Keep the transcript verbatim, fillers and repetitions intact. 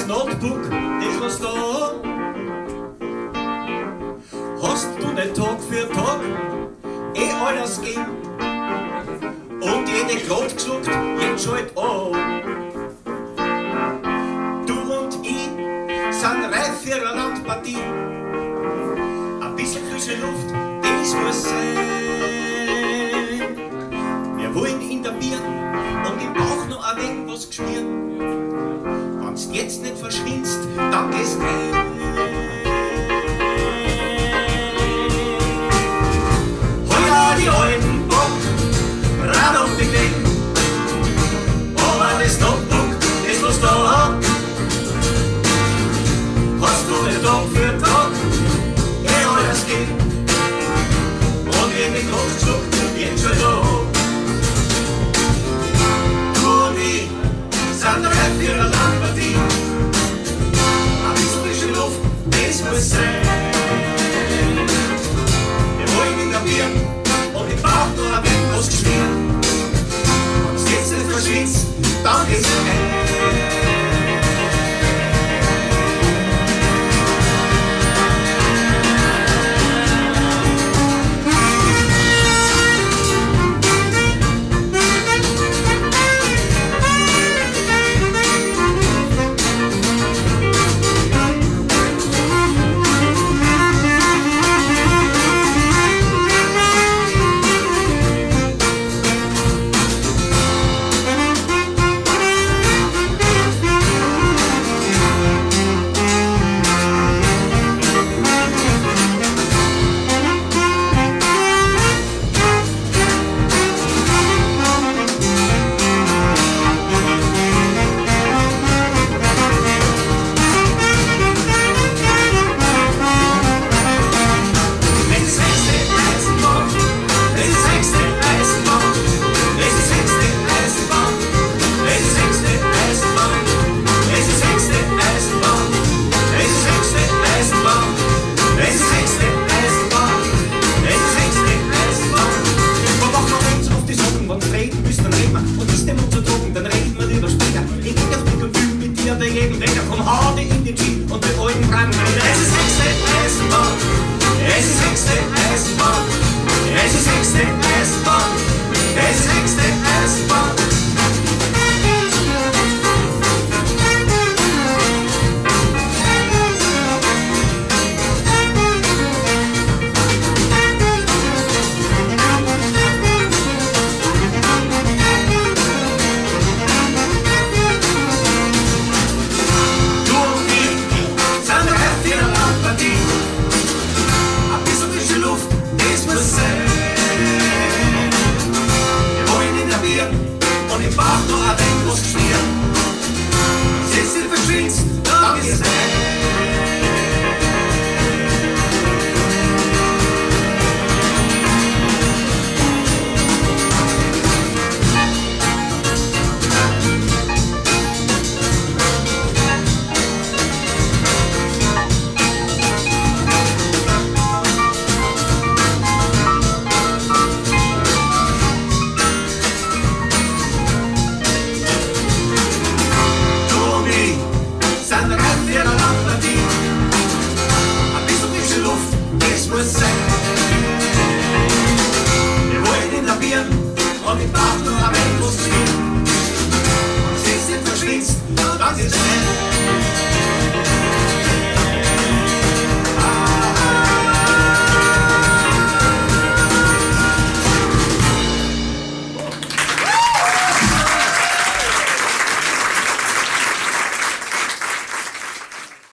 das Notebook, das was da. Hast du nicht Tag für Tag eh alles gegeben und jede Grad geschluckt, jetzt schalt an. Du und ich sind reif für eine Landpartie. Ein bisschen frische Luft, das muss sein. Wir wollen in der Birn und im Bauch noch ein wenig was gespüren. Wenn's jetzt nicht verschwindst, dann gehst du heim. Heuer die alten Bock, ran und bequem. Aber das Notebook, das was da hat, hast du nicht Tag für Tag eh alles gegeben. Und jede Kraft schluckt, jetzt schon da. Du und ich sind reif für eine Landpartie. Ein bisschen frische Luft, das muss sein. Wir wollen in der Bier und im Bauch noch ein wenig was geschmiert. Wenn's jetzt nicht verschwindst, dann geht's heim. Komm, hau dich in den Jeep und die alten Branden. Es ist sechste Eisenbahn, es ist sechste Eisenbahn, es ist sechste Eisenbahn, es ist sechste Eisenbahn. Ein bisschen frische Luft, das muss sein.